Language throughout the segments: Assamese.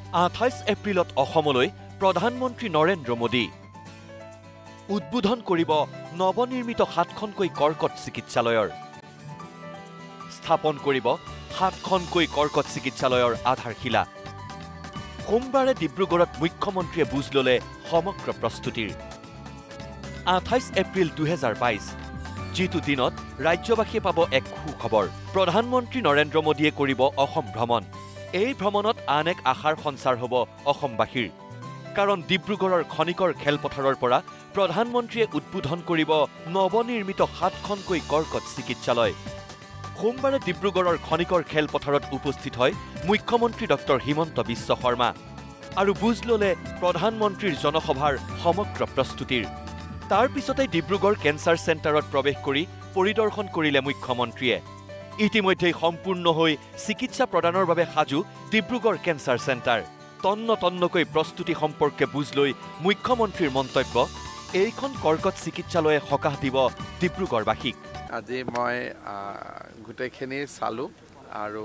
28 এপ্ৰিলত অসমলৈ প্ৰধানমন্ত্ৰী নৰেন্দ্ৰ মোদী উদ্বোধন কৰিব নৱনিৰ্মিত 7খনকৈ কৰ্কট চিকিৎসালয়ৰ স্থাপন কৰিব 7খনকৈ কৰ্কট চিকিৎসালয়ৰ আধাৰশিলা সোমবাৰে ডিব্ৰুগড়ত মুখ্যমন্ত্ৰীয়ে বুজ ল'লে সমগ্ৰ প্ৰস্তুতিৰ 28 এপ্ৰিল 2022 যিটো দিনত ৰাজ্যবাসীয়ে পাব এক সুখবৰ প্ৰধানমন্ত্ৰী নৰেন্দ্ৰ মোদীয়ে কৰিব অসম ভ্ৰমণ এই ভ্ৰমণত আন এক আশাৰ সঞ্চাৰ হ'ব অসমবাসীৰ কাৰণ ডিব্ৰুগড়ৰ খনিকৰ খেলপথাৰৰ পৰা প্ৰধানমন্ত্ৰীয়ে উদ্বোধন কৰিব নৱনিৰ্মিত 7খনকৈ কৰ্কট চিকিৎসালয় সোমবাৰে ডিব্ৰুগড়ৰ খনিকৰ খেলপথাৰত উপস্থিত হয় মুখ্যমন্ত্ৰী ডক্টৰ হিমন্ত বিশ্ব শৰ্মা আৰু বুজ ল'লে প্ৰধানমন্ত্ৰীৰ জনসভাৰ সমগ্ৰ প্ৰস্তুতিৰ তাৰ পিছতে ডিব্ৰুগড় কেন্সাৰ চেণ্টাৰত প্ৰৱেশ কৰি পৰিদৰ্শন কৰিলে মুখ্যমন্ত্ৰীয়ে ইতিমধ্যে সম্পূৰ্ণ হৈ চিকিৎসা প্ৰদানৰ বাবে সাজু ডিব্ৰুগড় কেন্সাৰ চেণ্টাৰ তন্নকৈ প্ৰস্তুতি সম্পৰ্কে বুজ লৈ মুখ্যমন্ত্ৰীৰ মন্তব্য এইখন কৰ্কট চিকিৎসালয়ে সকাহ দিব ডিব্ৰুগড়বাসীক আজি মই গোটেইখিনি চালো আৰু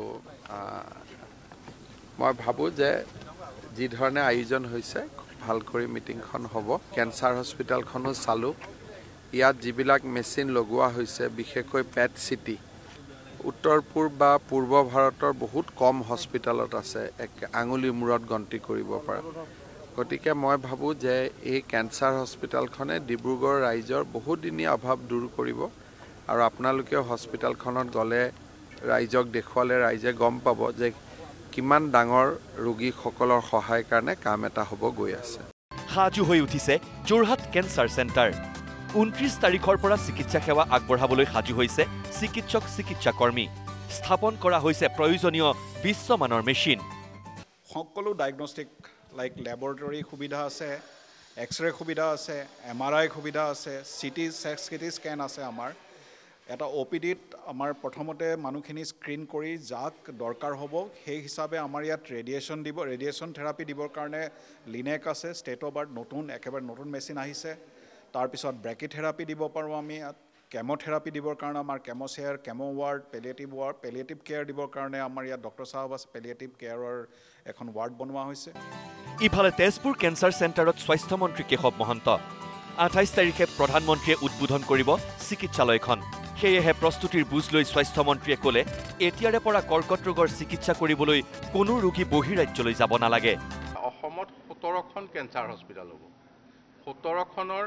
মই ভাবো যে যি ধৰণে আয়োজন হৈছে ভাল কৰি মিটিংখন হ'ব কেন্সাৰ হস্পিটেলখনো চালো ইয়াত যিবিলাক মেচিন লগোৱা হৈছে বিশেষকৈ পেট চিটি উত্তৰ পূৰ্ব বা পূৰ্ব ভাৰতৰ বহুত কম হস্পিটেলত আছে এক আঙুলি মূৰত গন্তি কৰিব পৰা গতিকে মই ভাবো যে এই কেন্সাৰ হস্পিটেলখনে ডিব্ৰুগড় ৰাইজৰ বহুদিনীয়া অভাৱ দূৰ কৰিব আৰু আপোনালোকে হস্পিটেলখনত গ'লে ৰাইজক দেখুৱালে ৰাইজে গম পাব যে কিমান ডাঙৰ ৰোগীসকলৰ সহায়ৰ কাৰণে কাম এটা হ'ব গৈ আছে সাজু হৈ উঠিছে যোৰহাট কেন্সাৰ চেণ্টাৰ 29 তাৰিখৰ পৰা চিকিৎসা সেৱা আগবঢ়াবলৈ সাজু হৈছে চিকিৎসাকৰ্মী স্থাপন কৰা হৈছে প্ৰয়োজনীয় বিশ্বমানৰ মেচিন সকলো ডায়াগনষ্টিক লাইক ল্যাবৰেটৰী সুবিধা আছে এক্সৰে সুবিধা আছে MRI সুবিধা আছে সিটি স্কেন আছে আমাৰ এটা OPDত আমাৰ প্ৰথমতে মানুহখিনি স্ক্ৰিন কৰি যাক দৰকাৰ হ'ব সেই হিচাপে আমাৰ ইয়াত ৰেডিয়েশ্যন থেৰাপি দিবৰ কাৰণে লিনেক আছে ষ্টেট অফ আৰ্ট একেবাৰে নতুন মেচিন আহিছে তাৰপিছত ব্ৰেকিথেৰাপি দিব পাৰোঁ আমি ইয়াত কেমোথেৰাপি দিবৰ কাৰণে আমাৰ chemo chair chemo ward palliative care দিবৰ কাৰণে আমাৰ ইয়াত ডক্টৰ সাহেব আছে পেলিয়েটিভ কেয়াৰৰ এখন ৱাৰ্ড বনোৱা হৈছে ইফালে তেজপুৰ কেন্সাৰ চেণ্টাৰত স্বাস্থ্যমন্ত্ৰী কেশৱ মহন্ত 28 তাৰিখে প্ৰধানমন্ত্ৰীয়ে উদ্বোধন কৰিব চিকিৎসালয়খন সেয়েহে প্ৰস্তুতিৰ বুজ লৈ স্বাস্থ্যমন্ত্ৰীয়ে ক'লে এতিয়াৰে পৰা কৰ্কট ৰোগৰ চিকিৎসা কৰিবলৈ কোনো ৰোগী বহিৰাজ্যলৈ যাব নালাগে অসমত 17খন কেন্সাৰ হস্পিটেল হ'ব 17খনৰ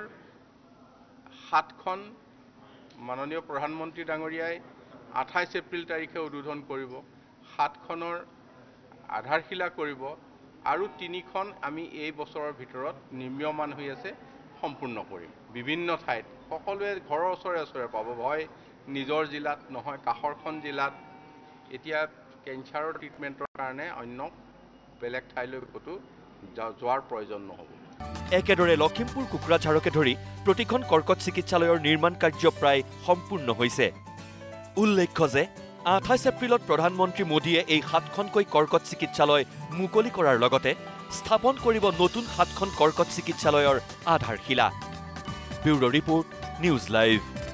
7খন মাননীয় প্ৰধানমন্ত্ৰী ডাঙৰীয়াই 28 এপ্ৰিল তাৰিখে উদ্বোধন কৰিব 7খনৰ আধাৰশিলা কৰিব আৰু 3খন আমি এই বছৰৰ ভিতৰত নিৰ্মীয়মান হৈ আছে সম্পূৰ্ণ কৰিম বিভিন্ন ঠাইত সকলোৱে ঘৰৰ ওচৰে পাব হয় নিজৰ জিলাত নহয় কাষৰখন জিলাত এতিয়া কেন্সাৰৰ ট্ৰিটমেণ্টৰ কাৰণে অন্য বেলেগ ঠাইলৈ ক'তো যোৱাৰ প্ৰয়োজন নহ'ব একেদৰে লখিমপুৰ কুকুৰাঝাৰকে ধৰি প্ৰতিখন কৰ্কট চিকিৎসালয়ৰ নিৰ্মাণ কাৰ্য প্ৰায় সম্পূৰ্ণ হৈছে উল্লেখ্য যে 28 এপ্ৰিলত প্ৰধানমন্ত্ৰী মোদীয়ে এই 7খনকৈ কৰ্কট চিকিৎসালয় মুকলি কৰাৰ লগতে স্থাপন কৰিব নতুন 7খন কৰ্কট চিকিৎসালয়ৰ আধাৰশিলা ব্যুৰো ৰিপৰ্ট নিউজ লাইভ